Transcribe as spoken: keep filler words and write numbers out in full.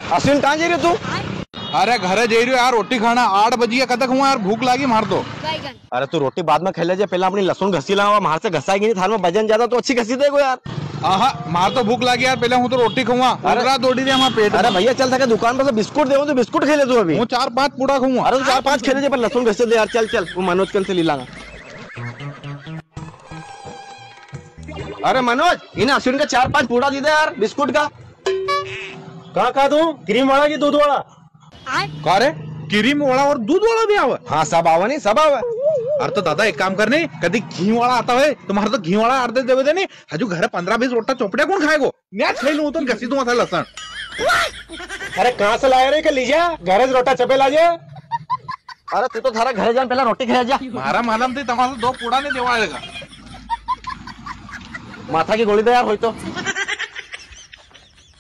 अश्विन कहाँ जा रही तू? अरे घरे जा रही हो यार, रोटी खाना आठ बजे कदक हुआ यार, भूख लगी मार दो। अरे तू रोटी बाद में खेल ले, पहले अपनी लहसुन घसी ला, मार से घसाएगी नहीं, थाल में वजन ज्यादा तो अच्छी घसी देगो यार। आहा मार तो भूख लगी यार, पहले हूँ तो रोटी खाऊंगा। अरे दौड़ी दे हमारे पेट। अरे भैया चल था दुकान पर से बिस्कुट दे, तो बिस्कुट खेले तू अभी। वो चार पांच पूरा खाऊंगा। अरे तो चार पांच खेले पर लहसुन घसे दे यार। चल चल वो मनोज कल से ले लाना। अरे मनोज इन्हें अश्विन का चार पांच पूरा दे दे यार बिस्कुट का। कहाँ कहा तू? क्रीम वाला की दूध वाला? का रे क्रीम वाला और दूध वाला भी आवा? हाँ सब आवा नहीं, सब आवा। अरे तो दादा एक काम करने, कभी घी वाला आता है तुम्हारा तो घी वाला अर्धे देवे देने हजू घर पंद्रह बीस रोटा चौपड़े कौन खाएगो? मैं छह लूं तो घसी दूंगा था लसन। अरे कहाँ से लाया रे के लीजिए घर रोटा चपे लाजे। अरे तू तो थारा घर जान पहले रोटी खा जा। मारा मालूम थी तुम्हारा दो पूड़ा नहीं देवा। माथा की गोली दे यार होई तो।